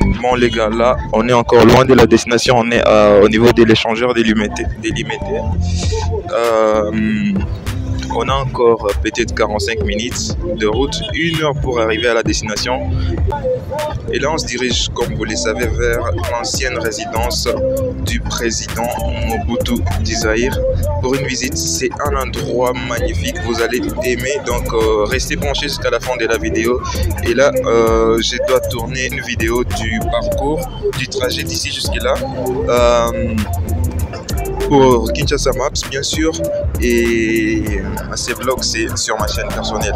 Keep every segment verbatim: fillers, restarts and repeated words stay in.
Bon les gars, là on est encore loin de la destination, on est euh, au niveau de l'échangeur délimité. délimité. Euh, on a encore euh, peut-être quarante-cinq minutes de route, une heure pour arriver à la destination. Et là on se dirige, comme vous le savez, vers l'ancienne résidence du président Mobutu Dizaïr pour une visite. C'est un endroit magnifique, vous allez aimer, donc euh, restez branchés jusqu'à la fin de la vidéo. Et là euh, je dois tourner une vidéo du parcours, du trajet d'ici jusque là euh, pour Kinshasa Maps bien sûr, et ces vlogs c'est sur ma chaîne personnelle.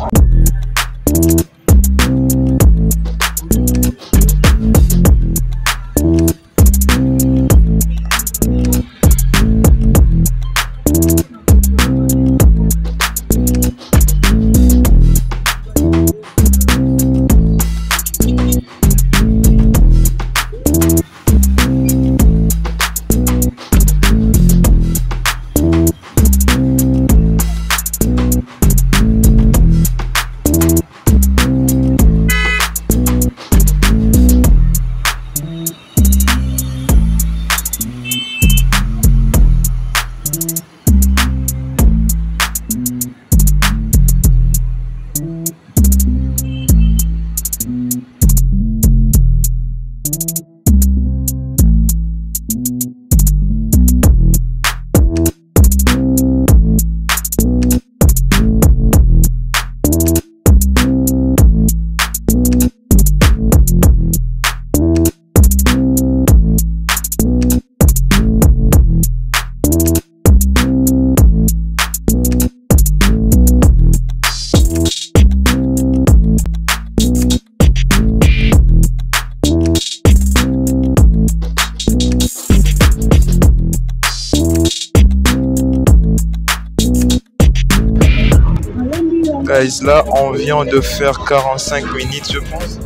Guys, là on vient de faire quarante-cinq minutes je pense.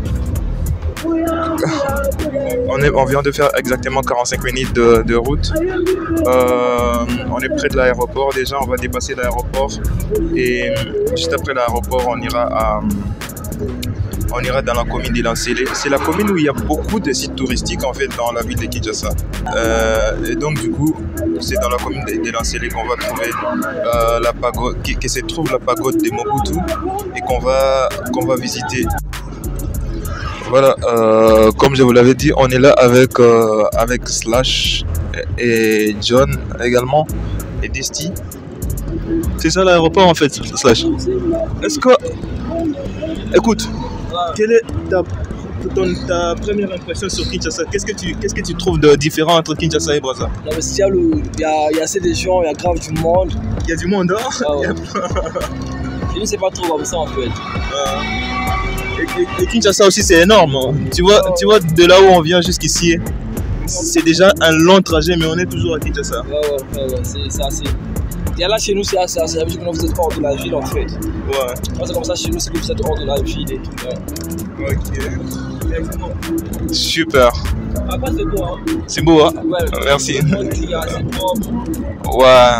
On, est, on vient de faire exactement quarante-cinq minutes de, de route. Euh, on est près de l'aéroport déjà, on va dépasser l'aéroport. Et juste après l'aéroport, on ira à... On ira dans la commune de Lansele. C'est la commune où il y a beaucoup de sites touristiques en fait dans la ville de Kinshasa. Euh, et donc du coup, c'est dans la commune de, de Lansele qu'on va trouver euh, la pagode, que, que se trouve la pagode de Mobutu et qu'on va qu'on va visiter. Voilà, euh, comme je vous l'avais dit, on est là avec euh, avec Slash et John également et Desti. C'est ça l'aéroport en fait, Slash. Est-ce que, écoute. Quelle est ta, ton, ta première impression sur Kinshasa? Qu'est-ce que tu qu'est-ce que tu trouves de différent entre Kinshasa et Brazza? Il y, y, y a assez de gens, il y a grave du monde. Il y a du monde, hein? Ah ouais. Je ne sais pas trop comme ça en fait. Euh, et, et, et Kinshasa aussi c'est énorme. Hein. Tu vois, oh. tu vois de là où on vient jusqu'ici, c'est déjà un long trajet, mais on est toujours à Kinshasa. Ouais, ouais, ouais, ouais c'est assez. Et là chez nous c'est assez, ça veut dire que vous êtes hors de la ville en fait. Ouais. Moi c'est comme ça chez nous, c'est que vous êtes hors de la ville et tout. Ouais. Ok. Super. Après c'est beau hein. C'est beau hein. Ouais. Merci. Ouais.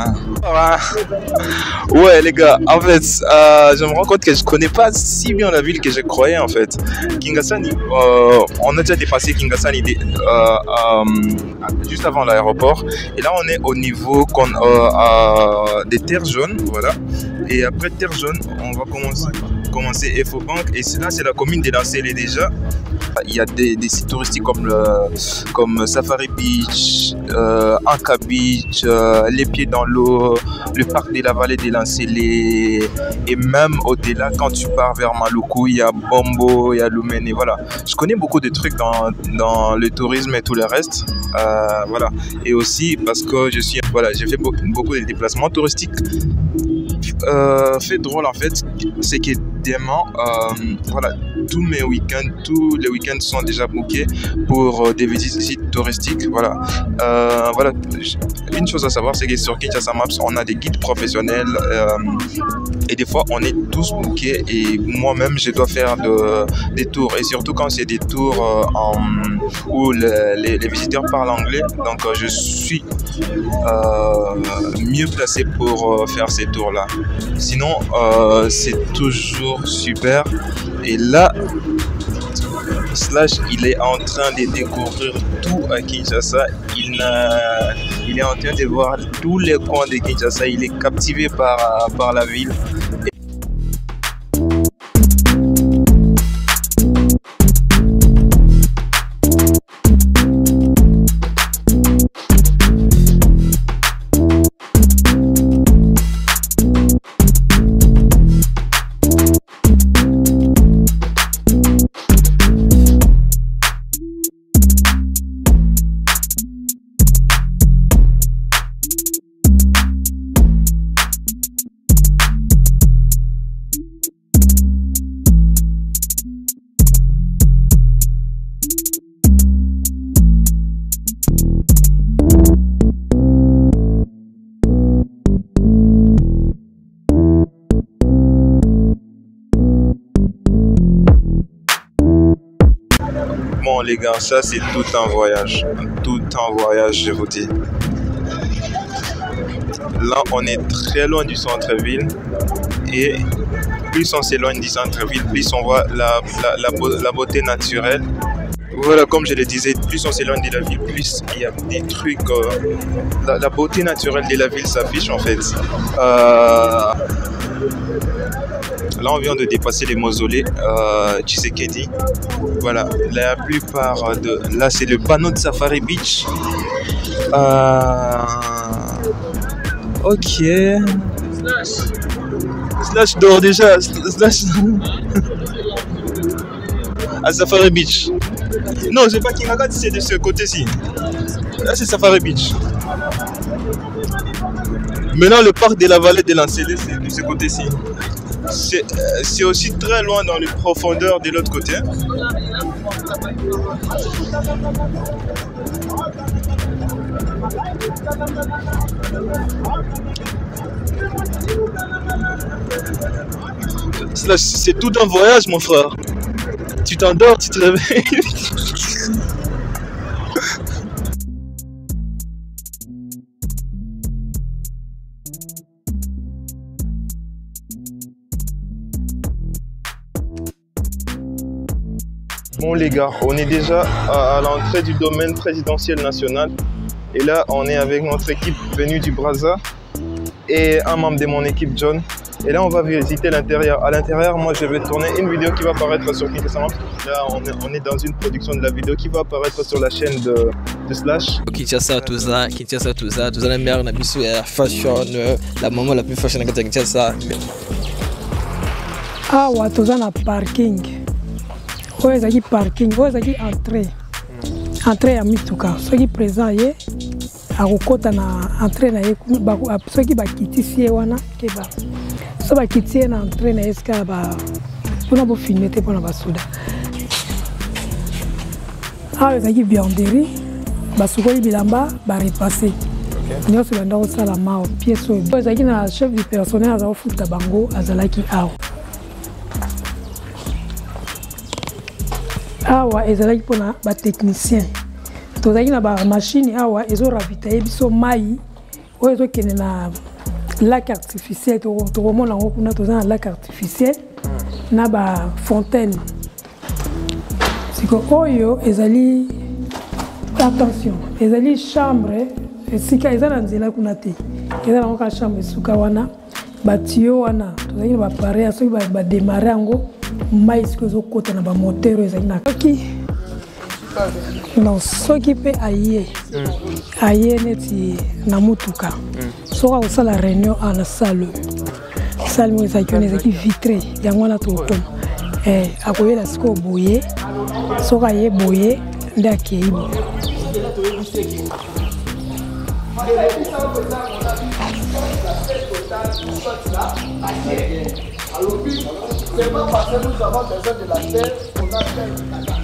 Ouais. Ouais les gars, en fait, euh, je me rends compte que je connais pas si bien la ville que je croyais en fait. Kingasani, euh, on a déjà dépassé Kingasani euh, euh, juste avant l'aéroport. Et là on est au niveau qu'on, euh, euh, des terres jaunes, voilà. Et après terre jaune, on va commencer, commencer Ecobank. Et là c'est la commune de Lansele déjà. Il y a des, des sites touristiques comme, le, comme Safari Beach, euh, Anka Beach, euh, les pieds dans l'eau, le parc de la vallée de Lansele, et même au-delà quand tu pars vers Maluku, il y a Bombo, il y a Lumene, voilà. Je connais beaucoup de trucs dans, dans le tourisme et tout le reste, euh, voilà. Et aussi parce que je suis, voilà, j'ai fait beaucoup, beaucoup de déplacements touristiques. Euh, fait drôle en fait, c'est que demain, euh, voilà, tous mes week-ends, tous les week-ends sont déjà bookés pour euh, des visites touristiques, voilà. Euh, voilà. Une chose à savoir, c'est que sur Kinshasa Maps, on a des guides professionnels euh, et des fois, on est tous bookés et moi-même, je dois faire de, des tours, et surtout quand c'est des tours euh, en, où le, les, les visiteurs parlent anglais, donc euh, je suis euh, mieux placé pour euh, faire ces tours-là. Sinon, euh, c'est toujours super. Et là, Slash, il est en train de découvrir tout à Kinshasa. Il, n'a, il est en train de voir tous les coins de Kinshasa. Il est captivé par, par la ville. Bon les gars, ça c'est tout un voyage, tout un voyage je vous dis. Là on est très loin du centre-ville et plus on s'éloigne du centre-ville, plus on voit la, la, la, la beauté naturelle. Voilà, comme je le disais, plus on s'éloigne de la ville, plus il y a des trucs, euh, la, la beauté naturelle de la ville s'affiche en fait. Euh, Là, on vient de dépasser les mausolées euh, Tshisekedi. Voilà, la plupart de... Là, c'est le panneau de Safari Beach. Euh... Ok. Slash. Slash dort déjà. Slash. À Safari Beach. Non, c'est pas Kingakat, c'est de ce côté-ci. Là, c'est Safari Beach. Maintenant, le parc de la vallée de l'Ancélé, c'est de ce côté-ci. C'est aussi très loin dans les profondeurs de l'autre côté. C'est tout un voyage, mon frère. Tu t'endors, tu te réveilles. Bon les gars, on est déjà à, à l'entrée du domaine présidentiel national. Et là, on est avec notre équipe venue du Brazza et un membre de mon équipe, John. Et là, on va visiter l'intérieur. À l'intérieur, moi, je vais tourner une vidéo qui va apparaître sur Kinshasa. Là, on est, on est dans une production de la vidéo qui va apparaître sur la chaîne de, de Slash. Kinshasa, tout ça, Kinshasa, tout ça, tout ça, la meilleure, la plus fashion, la maman la plus fashion de Kinshasa. Ah, ouais, tout ça, na parking. Ouais, c'est parking, ouais, c'est entrée. Entrée à Mituka. Ce qui est présent, c'est à Rokota na entrée na ce qui va quitter ici, wana, qui va. Ce va quitter na entrée na esca ba. Pour nous filmer, pour nous basuda. Ah, c'est qui vianderie. Basukoli bilamba, ba repasser. Nous sommes dans ça la main, pièce. Ouais, c'est qui na chef du personnel à la foot bango, azalaki ao. Awa ezalaki pona ba technicien tozalaki na ba machine awa ezo ravitailler biso mai oyo ezokende na lac artificiel tokomona yango kuna toza na lac artificiel na ba fontaine siko oyo ezali attention ezali chambre esika eza na nzela kuna te eza nango ka chambre esuka wana batio wana tozalaki na bapareil soki bademare yango mai siko ezokota na bamoteur ezali na soki non soki mpe aye aye neti na mutuka soki akosala réunion ana sale sale moko ezalaki wana ezalaki vitré yango wana tokoma akoyela sikoyo boye soki aye boye nde akei boye c'est pas parce que nous avons besoin de la terre qu'on a fait une cata.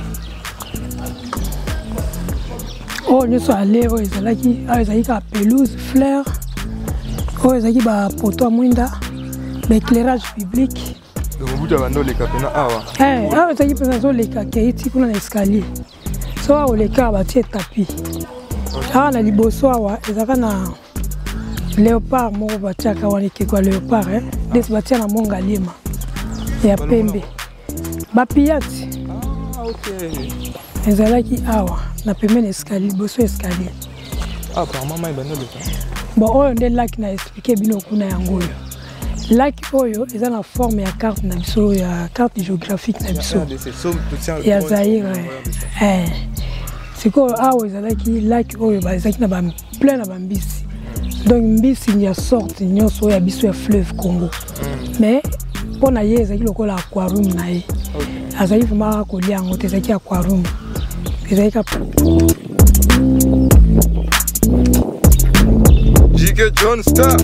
Oh, nous sommes allés, oh, ils ont la pelouse, fleurs, oh, ils ont ba poto à mwinda, l'éclairage public. Donc, vous avez les capena awa. Eh, ah, ils ont besoin de les caquetis pour l'escalier. Soit au les cas, bâti tapis. Ah, na liboso awa, ils ont na léopard, mon bâti à kawani qui quoi léopard, hein, des bâti à la mongalima. Ya pembe. Ba piyati. ok. ezalaki awa na pembeni escalier liboso escalier. Ah, apparemment mai bana leka. Bon oyo nde lac na expliqué bino kuna yango oyo. Lac oyo eza na forme ya carte na biso ya carte géographique na biso ya Zaïre. Eh. Sikoyo awa ezalaki lac oyo ezalaki na ba plein na bambisi. Donc mbisi ya sorte nyonso ya biso ya fleuve Congo. Mais pona ye ezalaki lokola aquarium na ye. Azali vraiment kolia yango te ezalaki aquarium. Ezalaki J K John Star.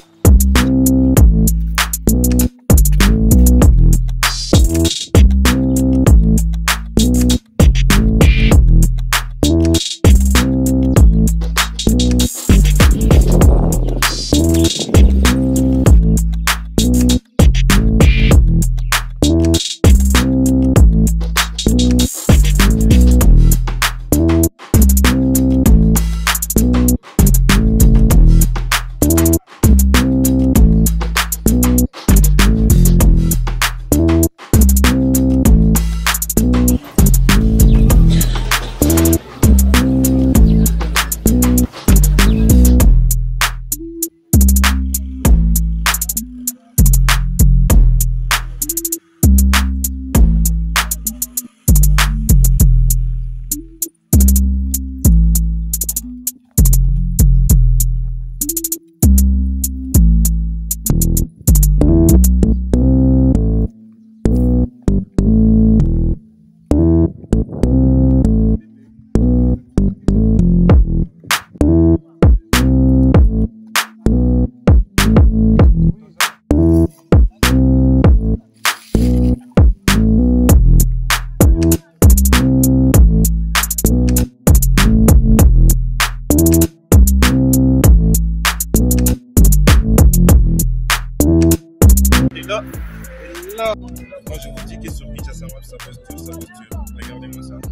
Là, moi je vous dis que sur Kinshasa, sa posture, sa posture. Regardez-moi ça.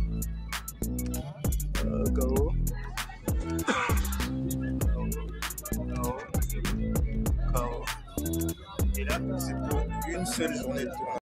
Euh, K O. K O. Et là, c'est pour une seule journée de tournage.